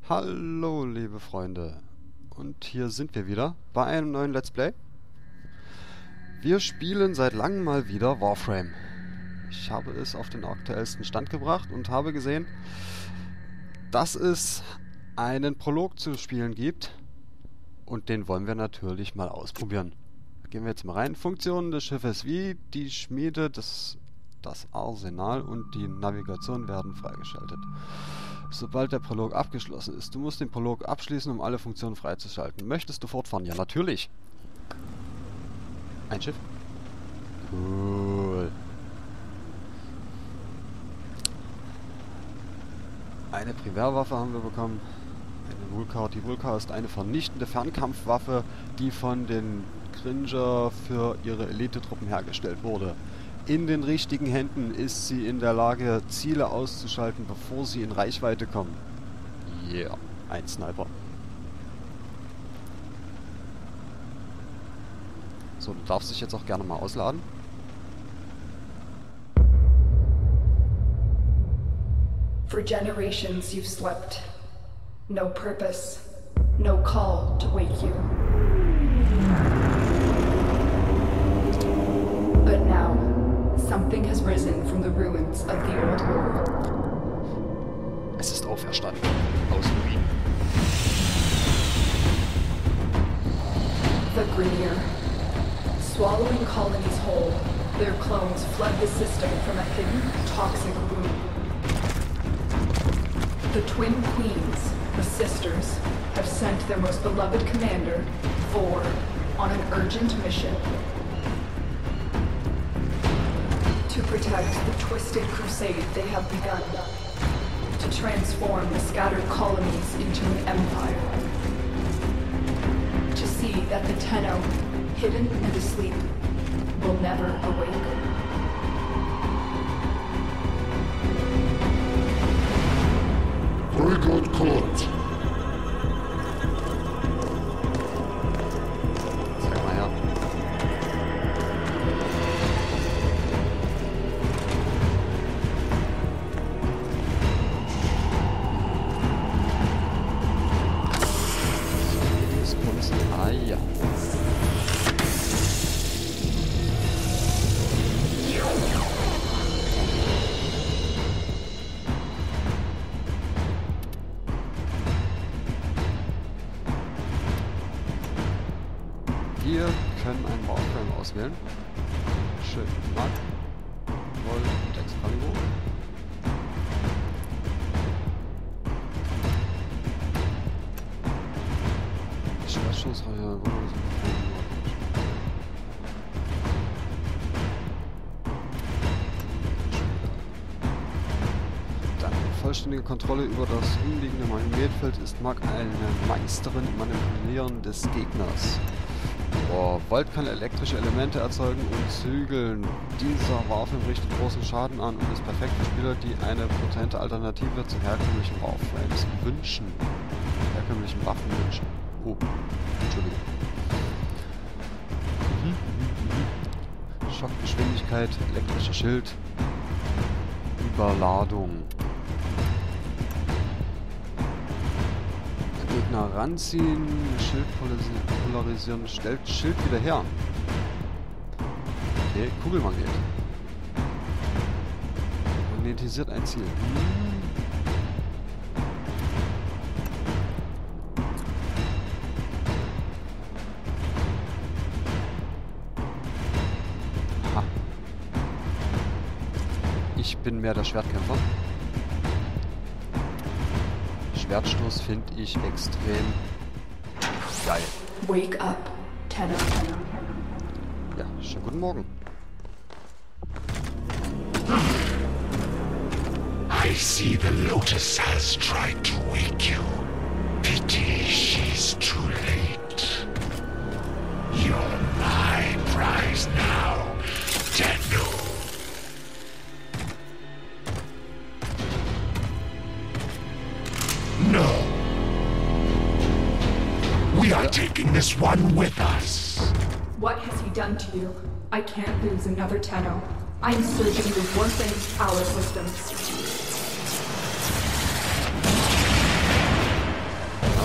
Hallo liebe Freunde, und hier sind wir wieder bei einem neuen Let's Play. Wir spielen seit langem mal wieder Warframe. Ich habe es auf den aktuellsten Stand gebracht und habe gesehen, dass es einen Prolog zu spielen gibt, und den wollen wir natürlich mal ausprobieren. Da gehen wir jetzt mal rein. Funktionen des Schiffes wie die Schmiede, das Arsenal und die Navigation werden freigeschaltet. Sobald der Prolog abgeschlossen ist. Du musst den Prolog abschließen, um alle Funktionen freizuschalten. Möchtest du fortfahren? Ja, natürlich. Ein Schiff? Cool. Eine Primärwaffe haben wir bekommen. Eine Vulkar. Die Vulkar ist eine vernichtende Fernkampfwaffe, die von den Cringer für ihre Elitetruppen hergestellt wurde. In den richtigen Händen ist sie in der Lage, Ziele auszuschalten, bevor sie in Reichweite kommen. Yeah, ein Sniper. So, du darfst dich jetzt auch gerne mal ausladen. For generations you've slept. No purpose, no call to wake you. But now, something has risen from the ruins of the old world. Es ist auferstanden. Aus Ruinen. The Grineer. Swallowing colonies whole, their clones flood the system from a hidden, toxic womb. The Twin Queens, the Sisters, have sent their most beloved commander, Vor, on an urgent mission. To protect the twisted crusade they have begun. To transform the scattered colonies into an empire. To see that the Tenno, hidden and asleep, will never awake. Very good caught. Sag mal her. Ah ja. Wir können einen Warframe auswählen. Schön. Mark, Roll und Excalibur. Schwertschuss, Dann vollständige Kontrolle über das umliegende Magnetfeld ist Mark eine Meisterin im Manipulieren des Gegners. Volt kann elektrische Elemente erzeugen und zügeln. Dieser Warframe richtet großen Schaden an und ist perfekt für Spieler, die eine potente Alternative zu herkömmlichen Warframes wünschen. Herkömmlichen Waffen wünschen. Oh, Entschuldigung. Schockgeschwindigkeit, elektrischer Schild, Überladung. Gegner ranziehen, Schild polarisieren, stellt Schild wieder her. Okay, Kugelmagnet. Magnetisiert ein Ziel. Aha. Ich bin mehr der Schwertkämpfer. Schwertstoß finde ich extrem geil. Wake up, Tenno. Ja, schönen guten Morgen. I see the Lotus has tried to wake you. Pity she's too late. You're my prize now, Tenno. No. We are taking this one with us. What has he done to you? I can't lose another Tenno. I'm surging the Warframe's power systems.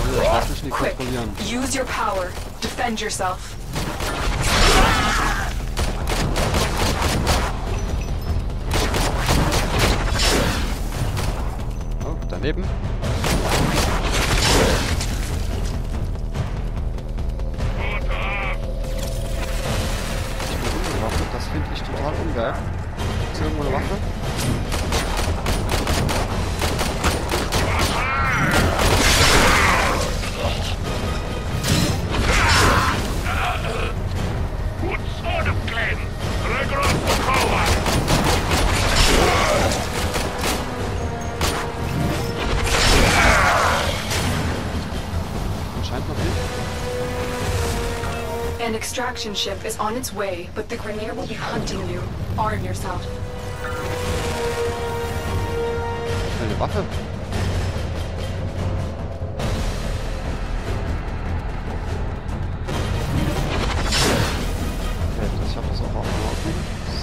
Ich lass mich nicht Quick, kontrollieren. use your power. Defend yourself. Oh, daneben. Das finde ich total ungeil. Ist irgendwo eine Waffe? Good sword of Glen. Regross the power. Anscheinend noch nicht. An extraction ship is on its way, but the Grineer will be hunting you. Arm yourself. Ich will eine Waffe. Okay, ich habe das auch auf dem Laufen.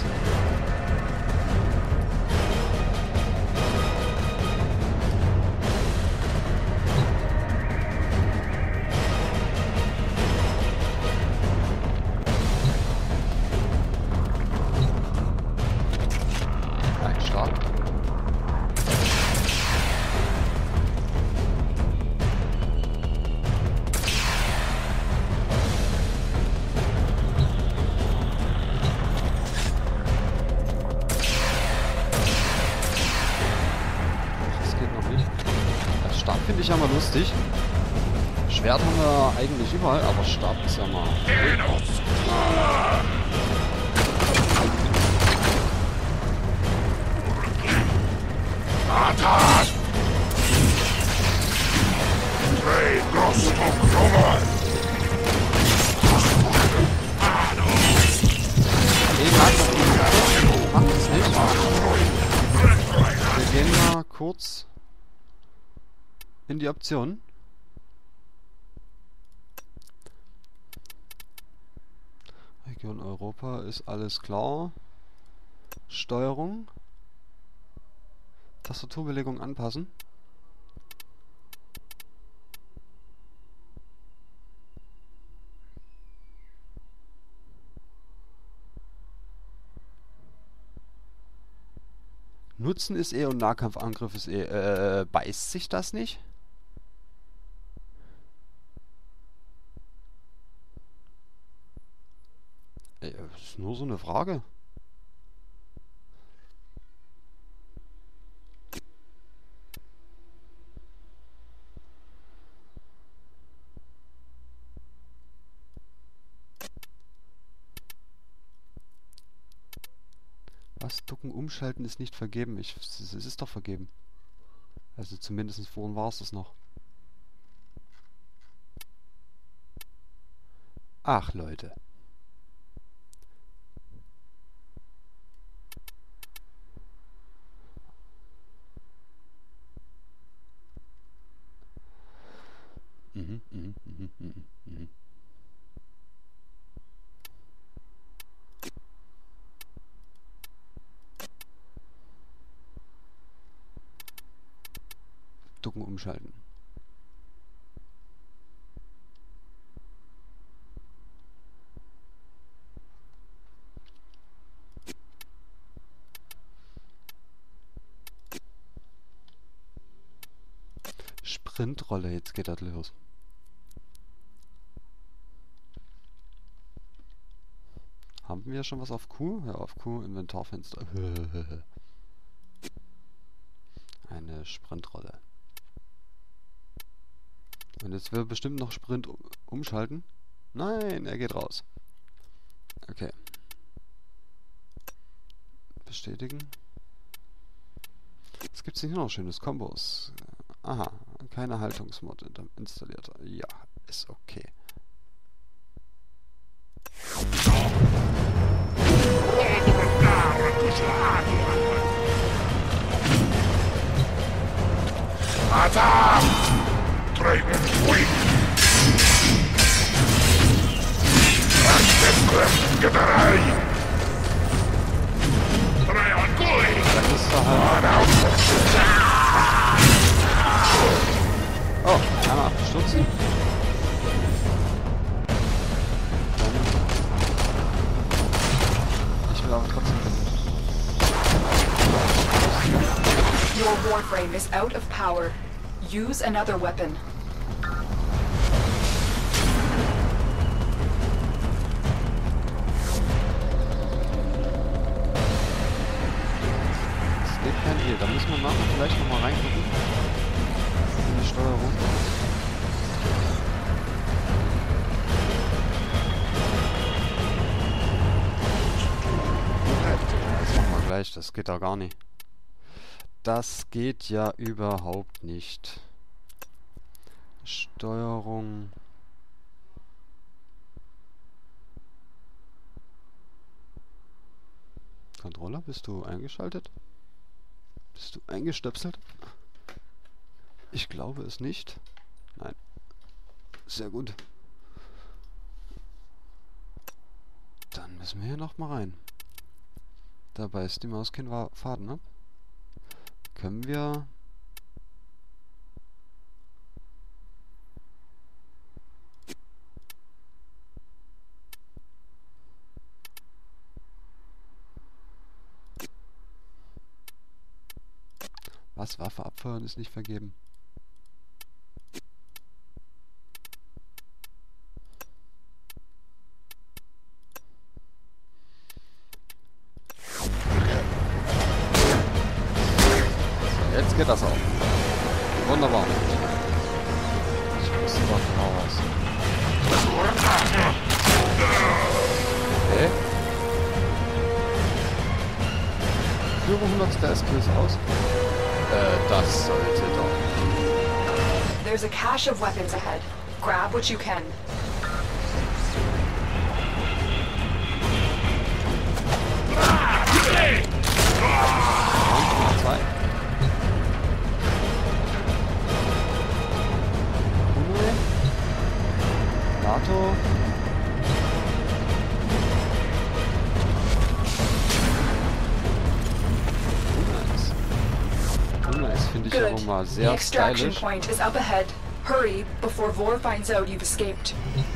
Ein Start. Das geht noch nicht. Das Stab finde ich ja mal lustig. Schwert haben wir eigentlich überall, aber Stab ist ja mal. Atas! Regross the power. Macht es nicht. Wir gehen mal kurz in die Optionen. Region Europa ist alles klar. Steuerung. Tastaturbelegung anpassen. Nutzen ist und Nahkampfangriff ist beißt sich das nicht? Das ist nur so eine Frage. Was? Ducken, umschalten ist nicht vergeben. Es ist doch vergeben. Also zumindest vorhin war es das noch. Ach, Leute. Ducken, umschalten. Sprintrolle, jetzt geht das los. Haben wir schon was auf Q? Ja, auf Q, Inventarfenster. Eine Sprintrolle. Und jetzt will bestimmt noch Sprint umschalten. Nein, er geht raus. Okay. Bestätigen. Was gibt's denn hier noch schönes? Kombos. Aha, keine Haltungsmod installiert. Ja, ist okay. Atas! Dragon's Wing! Geberei! Dreienkui! Das ist doch halt... Oh, einmal abgestürzt. Your Warframe is out of power. Use another weapon. Es geht kein Heal. Da müssen wir nachher vielleicht nochmal reingucken. In die Steuerung. Das machen wir gleich. Das geht da gar nicht. Das geht ja überhaupt nicht. Steuerung. Controller, bist du eingeschaltet? Bist du eingestöpselt? Ich glaube es nicht. Nein. Sehr gut. Dann müssen wir hier nochmal rein. Dabei ist die Maus kein Faden ab. Können wir... Was? Waffe abfeuern ist nicht vergeben. Jetzt geht das auch. Wunderbar. Ich wusste doch genau was. Okay. Führe 100 Skills aus. Das sollte doch. There's a cache of weapons ahead. Grab what you can. Und zwei. Kuno. Nato. Finde ich aber mal The sehr extraction stylisch. point is up ahead. Hurry before Vor finds out you've escaped.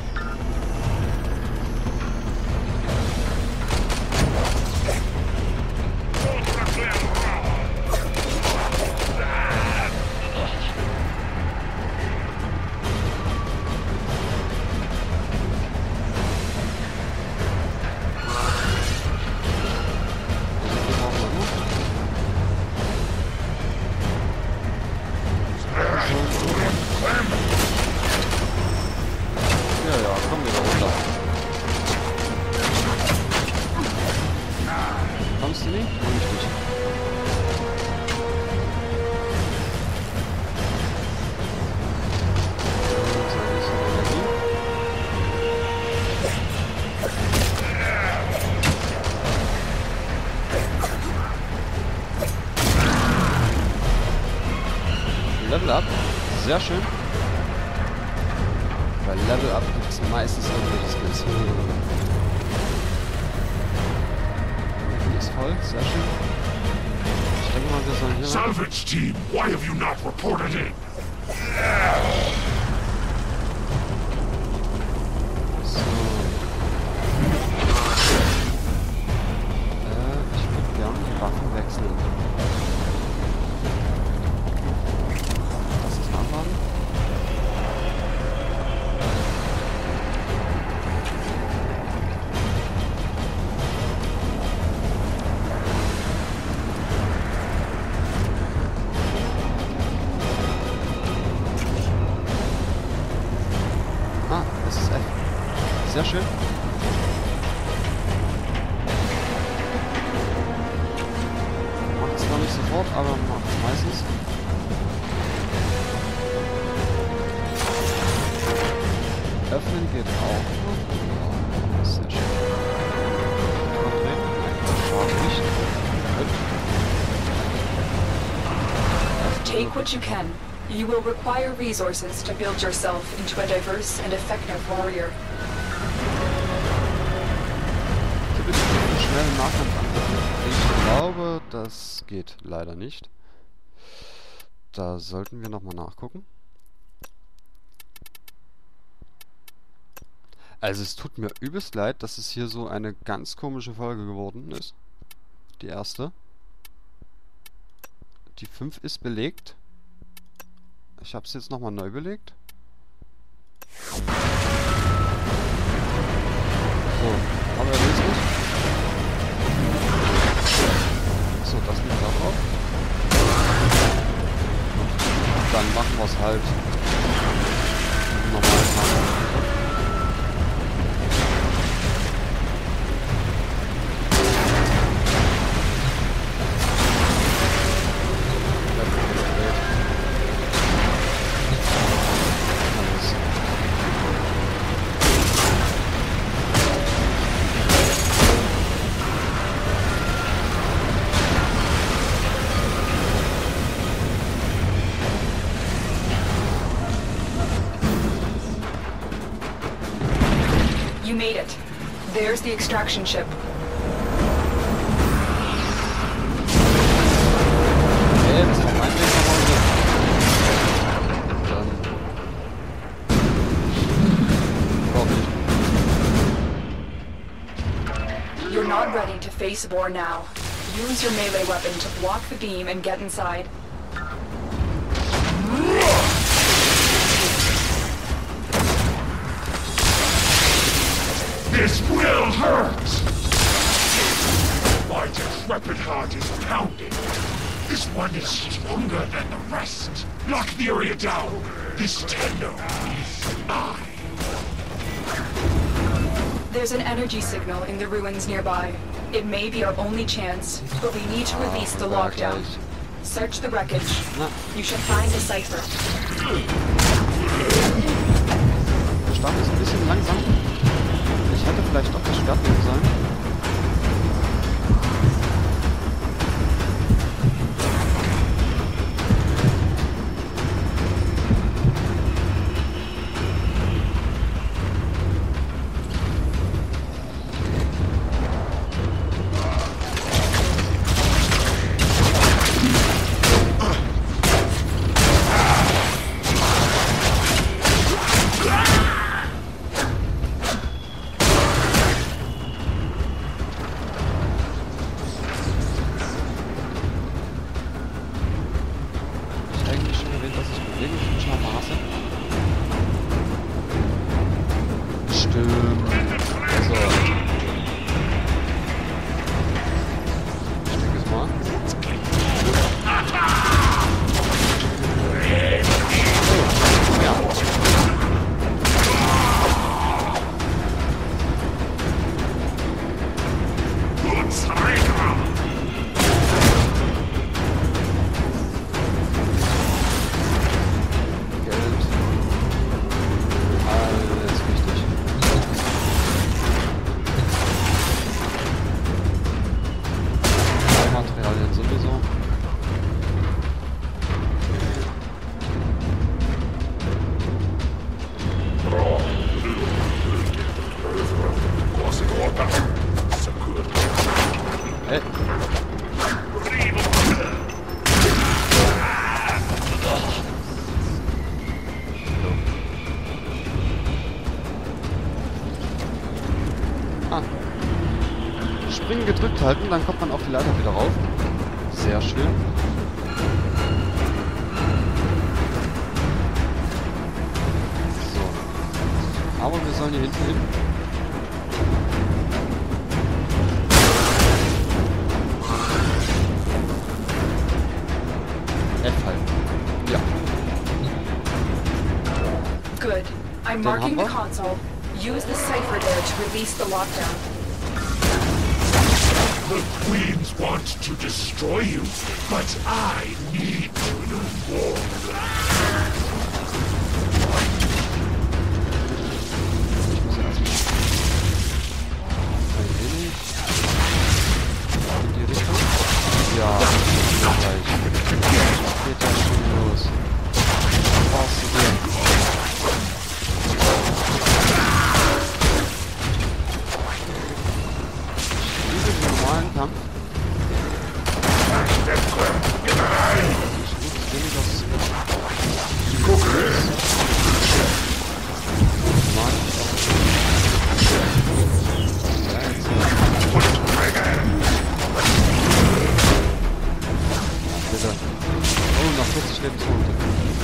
Kommst du nicht? Komm ich nicht. Level Up. Sehr schön. Bei Level Up gibt es meistens irgendwelche Skills. Ist voll, sehr schön. Ich denke mal, wir sollen hier... Salvage team, why have you not reported in? So. Ich würde gerne die Waffen wechseln. Lass es nachladen. Sehr schön. Macht es zwar nicht sofort, aber macht es meistens. Öffnen geht auch. Ja, sehr schön. Nein, schade nicht. Take what you can. You will require resources to build yourself into a diverse and effective warrior. Schnell Nahkampf angriffen. Ich glaube, das geht leider nicht. Da sollten wir nochmal nachgucken. Also es tut mir übelst leid, dass es hier so eine ganz komische Folge geworden ist. Die erste. Die 5 ist belegt. Ich habe es jetzt nochmal neu belegt. So, aber er will es nicht. So, das liegt da drauf. Dann machen wir es halt normal machen. You made it. There's the extraction ship. Okay, das war mein Weg nochmal. Dann... You're not ready to face war now. Use your melee weapon to block the beam and get inside. This will hurt! My decrepit heart is pounding. This one is stronger than the rest. Lock the area down. This tender is mine. There's an energy signal in the ruins nearby. It may be our only chance, but we need to release the lockdown. Search the wreckage. You should find the cipher. Der Start ist ein bisschen langsam. Ich hätte vielleicht doch das Schwert nehmen sollen. Springen gedrückt halten, dann kommt man auf die Leiter wieder rauf. Sehr schön. So. Aber wir sollen hier hinten hin. F halten. Ja. Good. I'm marking the console. Use the cipher there to release the lockdown. The Queens want to destroy you, but I need to war. Ich muss ja erstmal ein wenig in die Richtung. Ja, gleich. Geht ja schon los. Was brauchst du hier? Kampf. Bitte. Oh, noch 40 Lebenspunkte.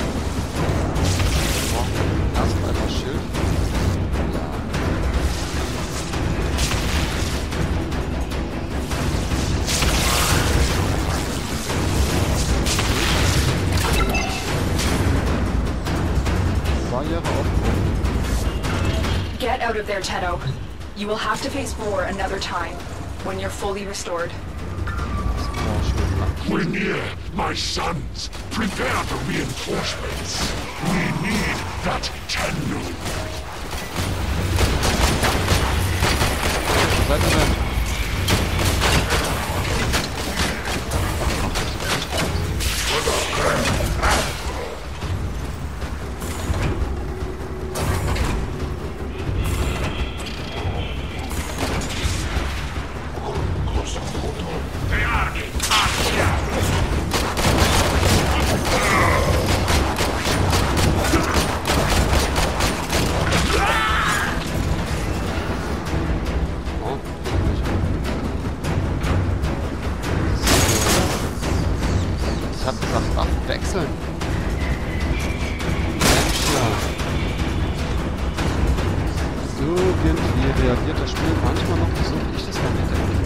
Erstmal das Schild. Ja. Barriere aufgehoben. Get out of there, Tenno. You will have to face war another time, when you're fully restored. We're near, my sons. Prepare for reinforcements. We need that Tenno. Seid ihr denn? Wechseln. Mensch, ja. Irgendwie reagiert das Spiel manchmal noch so, wie ich das dann denke.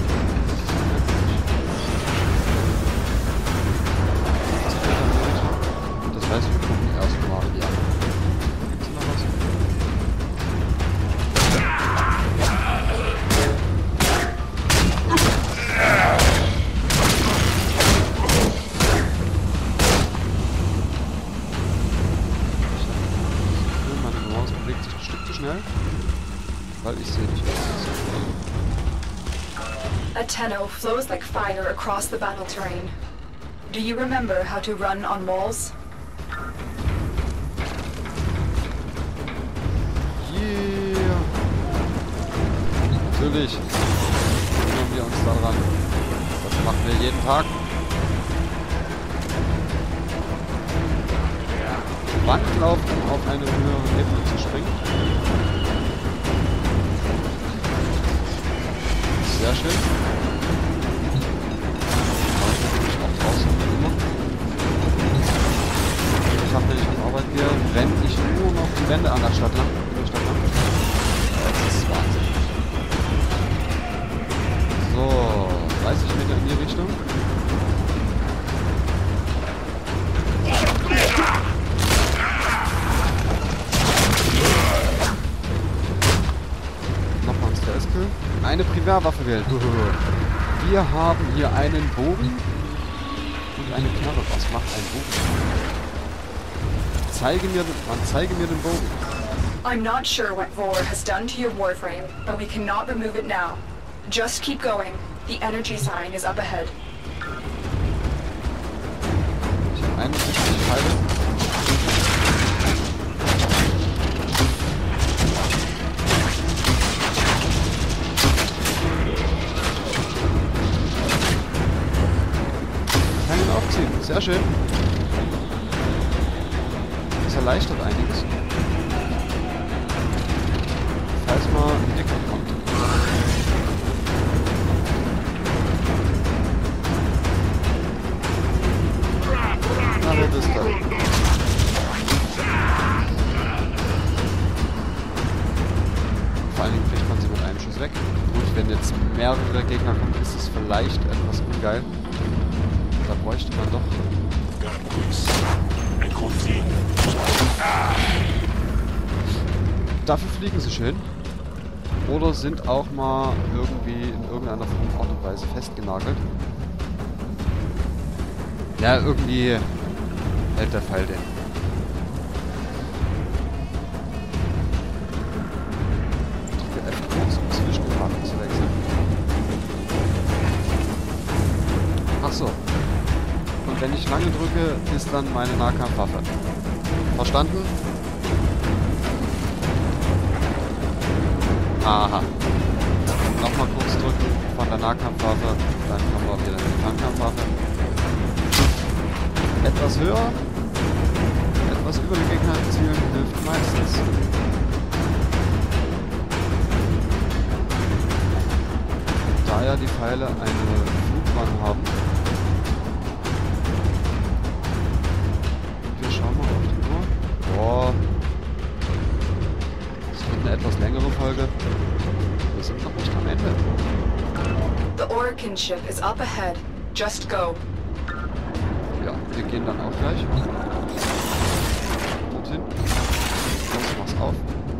Das heißt, wir gucken erstmal, ja. Gibt's noch was? Weil ich sehe nicht, A Tenno flows like fire across the battle terrain. Do you remember how to run on walls? Yeah. Natürlich erinnern wir uns daran. Das machen wir jeden Tag. Wandlauf, um auf eine höhere Ebene zu springen. Sehr schön. Auch draußen wie immer. Ich habe, wenn ich auf Arbeit gehe, renne ich nur noch die Wände an der Stadt lang. Das ist Wahnsinn. So, 30 Meter in die Richtung. Eine Primärwaffe wählen. Wir haben hier einen Bogen und eine Knarre. Was macht ein Bogen? Zeige mir den Bogen. I'm not sure what Vor has done to your warframe, but we cannot remove it now. Just keep going. The energy sign is up ahead. Ich habe 61 Pfeile. Sehr schön. Das erleichtert einiges. Falls mal ein Dicker kommt. Na, wo bist du? Vor allen Dingen kriegt man sie mit einem Schuss weg. Gut, wenn jetzt mehrere Gegner kommen, ist es vielleicht etwas ungeil. Da bräuchte man doch. Dafür fliegen sie schön. Oder sind auch mal irgendwie in irgendeiner Form, Art und Weise festgenagelt. Ja, irgendwie hält der Pfeil den. Drücke F kurz, um zwischen den Waffen zu wechseln. Ach so. Und wenn ich lange drücke, ist dann meine Nahkampfwaffe. Verstanden? Aha. Nochmal kurz drücken von der Nahkampfwaffe, dann kommen wir wieder in die Fernkampfwaffe. Etwas höher, etwas über den Gegner zielen hilft meistens. Da ja die Pfeile eine Flugbahn haben, Birkin ship is up ahead. Just go. Ja, wir gehen dann auch gleich. Dorthin. Los, mach's auf.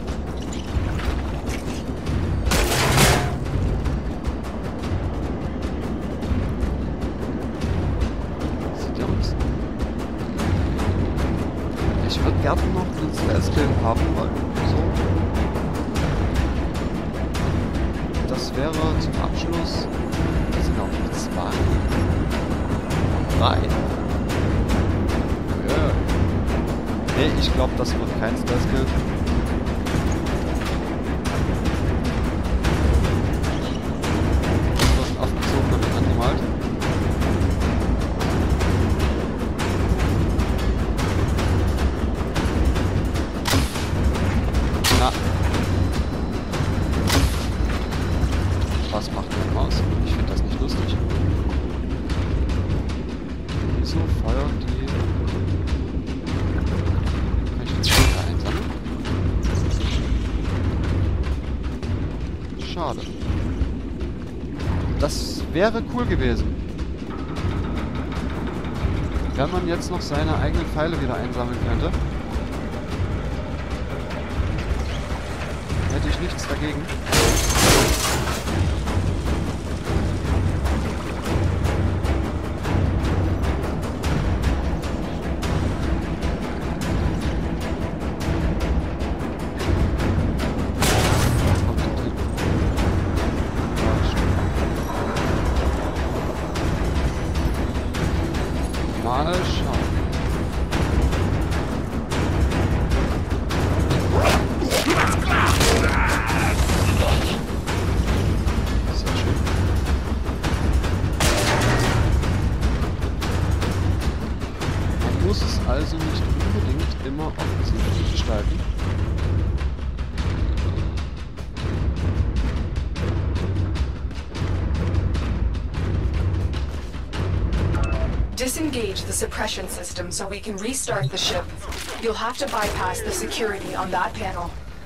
Sieht ja aus. Ich würde gerne noch den Celestial haben wollen. So. Das wäre zum Abschluss. Das sind auch noch 2. 3. Ja. Nee, ich glaube, das wird kein Celestial. Das ist aufgezogen und angemalt. Na. Was macht die Maus? Ich finde das nicht lustig. Wieso feuern die... Kann ich die Schilder einsammeln? Schade. Das wäre cool gewesen. Wenn man jetzt noch seine eigenen Pfeile wieder einsammeln könnte. Hätte ich nichts dagegen. Mal schauen. Sehr schön. Man muss es also nicht unbedingt immer offensiv gestalten. Disengage the suppression system so we can restart the ship. You'll have to bypass the security on that panel.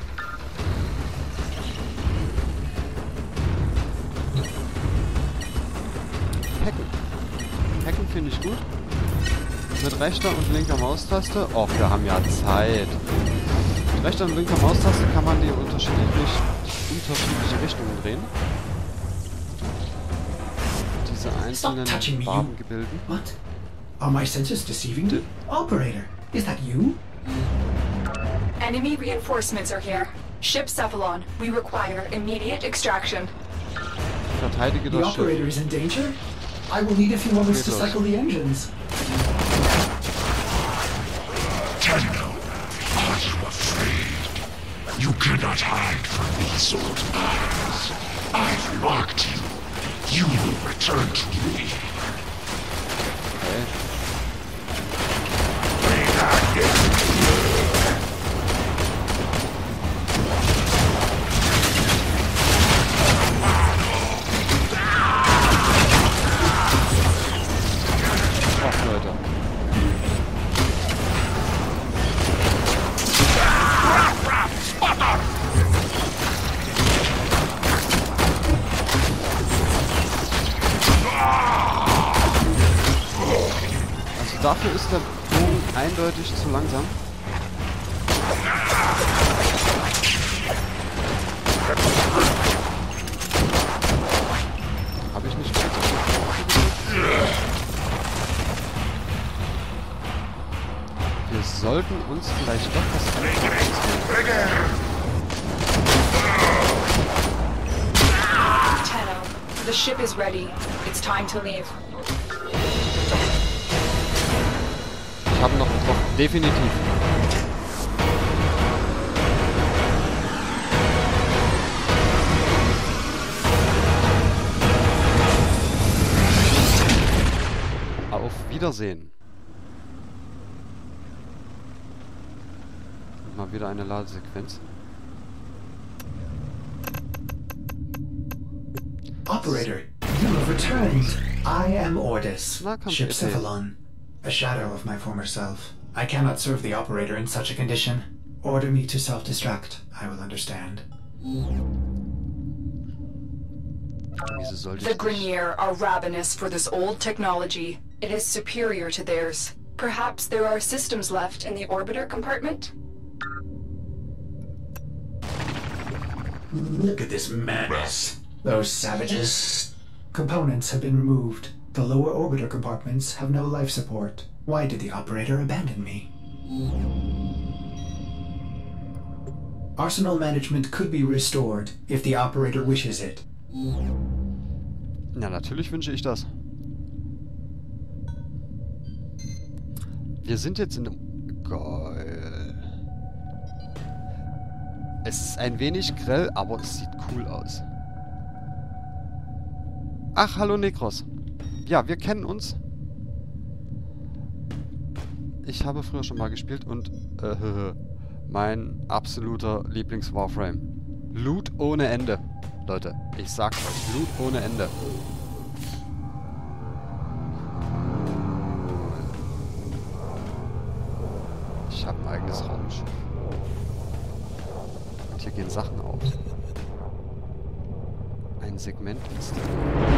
Hacken. Hacken finde ich gut. Mit rechter und linker Maustaste. Oh, wir haben ja Zeit. Mit rechter und linker Maustaste kann man die unterschiedliche Richtungen drehen. Diese einzelnen Farbengebilden. What? Are my senses deceiving me? Operator, is that you? Enemy reinforcements are here. Ship Cephalon, we require immediate extraction. Verteidige The das Schiff. operator is in danger? I will need a few moments to cycle the engines. Tenno, are you afraid? You cannot hide from these old eyes. I've marked you. You will return to me. Okay. Ach, Leute. Also dafür ist der Bogen eindeutig zu langsam. Habe ich nicht gut. Wir sollten uns vielleicht doch was anfangen. Tenno, the ship is ready. It's time to leave. Ich habe noch getroffen. Definitiv. Auf Wiedersehen. Und mal wieder eine Ladesequenz. Operator, you have returned. I am Ordis, Na, komm, Ship erzähl. Cephalon, a shadow of my former self. I cannot serve the operator in such a condition. Order me to self-destruct. I will understand. Wieso sollte The ich nicht? Grineer are ravenous for this old technology. It is superior to theirs. Perhaps there are systems left in the orbiter compartment? Look at this madness. Those savages. Components have been removed. The lower orbiter compartments have no life support. Why did the operator abandon me? Arsenal management could be restored if the operator wishes it. Ja, natürlich wünsche ich das. Wir sind jetzt in einem... Geil. Es ist ein wenig grell, aber es sieht cool aus. Ach, hallo Nekros. Ja, wir kennen uns. Ich habe früher schon mal gespielt und... mein absoluter Lieblings-Warframe. Loot ohne Ende. Leute, ich sag's euch. Loot ohne Ende. Ich habe ein eigenes Raumschiff. Und hier gehen Sachen auf. Ein Segment installieren.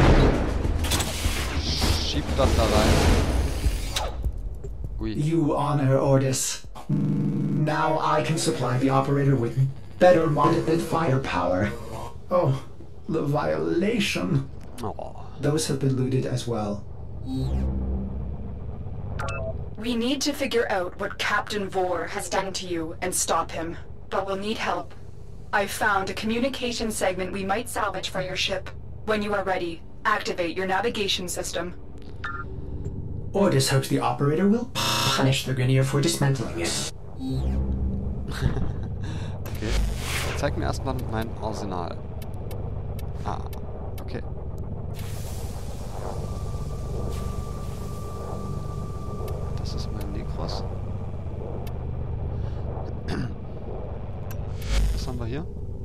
Schieb das da rein. Ui. You honor Ordis. Now I can supply the operator with better modded firepower. Oh, the violation. Oh. Those have been looted as well. We need to figure out what Captain Vor has done to you and stop him, but we'll need help. I've found a communication segment we might salvage for your ship. When you are ready, activate your navigation system. Ordis hopes the operator will punish the Grineer for dismantling it. Okay. Zeig mir erstmal mein Arsenal. Ah, okay. Das ist mein Nekros. Was haben wir hier?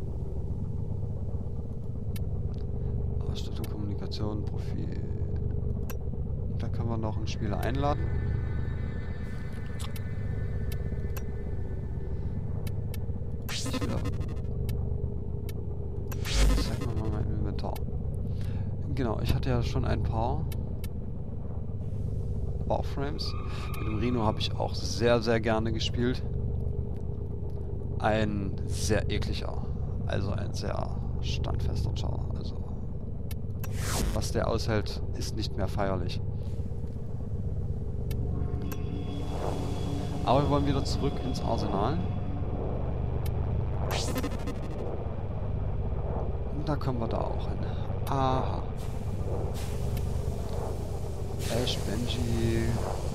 Ausstattung, Kommunikation, Profil. Da können wir noch einen Spieler einladen. Zeig mir mal mein Inventar. Genau, ich hatte ja schon ein paar Warframes. Mit dem Rhino habe ich auch sehr, sehr gerne gespielt. Ein sehr ekliger, also ein sehr standfester Char. Also, was der aushält, ist nicht mehr feierlich. Aber wir wollen wieder zurück ins Arsenal. Und da kommen wir da auch hin. Aha. Ash, Benji...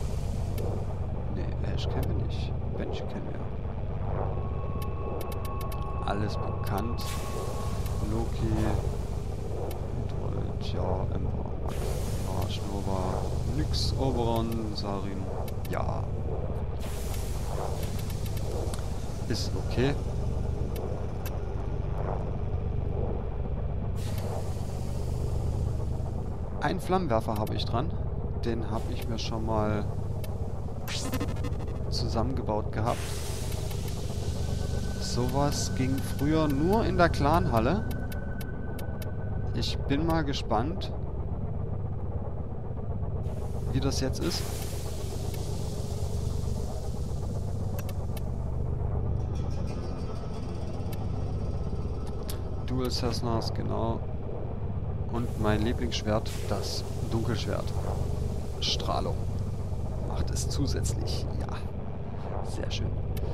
Ne, Ash kennen wir nicht. Benji kennen wir. Alles bekannt. Loki... Hydroid, ja, Ember, Mirage, Nova, Nyx, Oberon, Sarin. Ja. Ist okay. Einen Flammenwerfer habe ich dran. Den habe ich mir schon mal zusammengebaut gehabt. Sowas ging früher nur in der Clanhalle. Ich bin mal gespannt, wie das jetzt ist. Dual Cessnas, genau. Und mein Lieblingsschwert, das Dunkelschwert. Strahlung. Macht es zusätzlich. Ja. Sehr schön.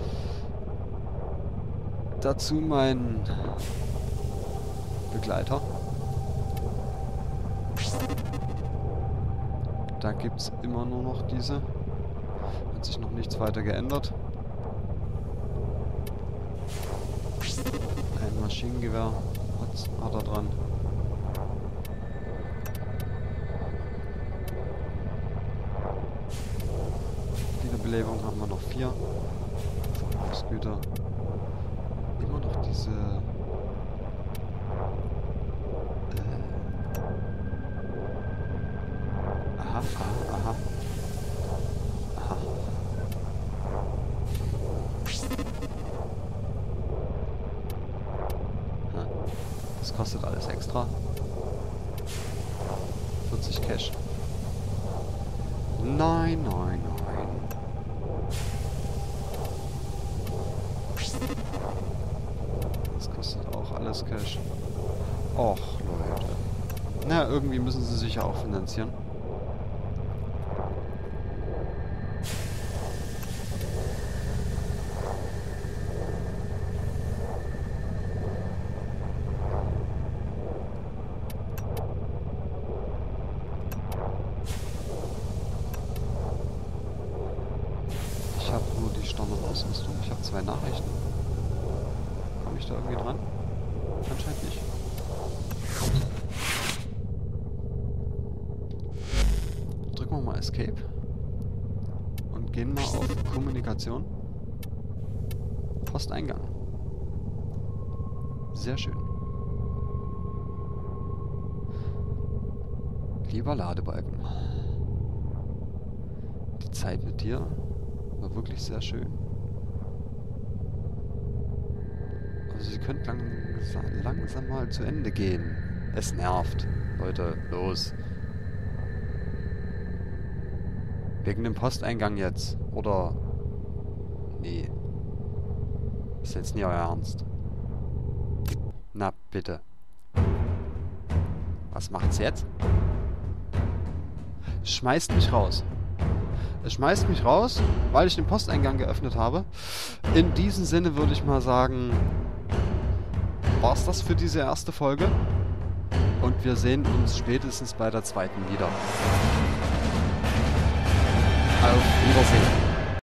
Dazu mein Begleiter. Da gibt es immer nur noch diese. Hat sich noch nichts weiter geändert. Ein Maschinengewehr hat er dran. Belebung haben wir noch 4. Verbrauchsgüter. Immer noch diese... Aha, aha. Aha. Das kostet alles extra. Cash. Nein, nein, nein. Das kostet auch alles Cash. Och, Leute. Na, irgendwie müssen sie sich ja auch finanzieren. Ich habe nur die Standardausrüstung. Ich habe 2 Nachrichten. Komme ich da irgendwie dran? Anscheinend nicht. Drücken wir mal Escape. Und gehen mal auf Kommunikation. Posteingang. Sehr schön. Lieber Ladebalken. Die Zeit mit dir war wirklich sehr schön. Also sie könnte langsam mal zu Ende gehen. Es nervt. Leute, los. Wegen dem Posteingang jetzt. Oder... Nee. Ist jetzt nie euer Ernst. Na, bitte. Was macht's jetzt? Es schmeißt mich raus. Es schmeißt mich raus, weil ich den Posteingang geöffnet habe. In diesem Sinne würde ich mal sagen, war's das für diese erste Folge. Und wir sehen uns spätestens bei der zweiten wieder. Auf Wiedersehen.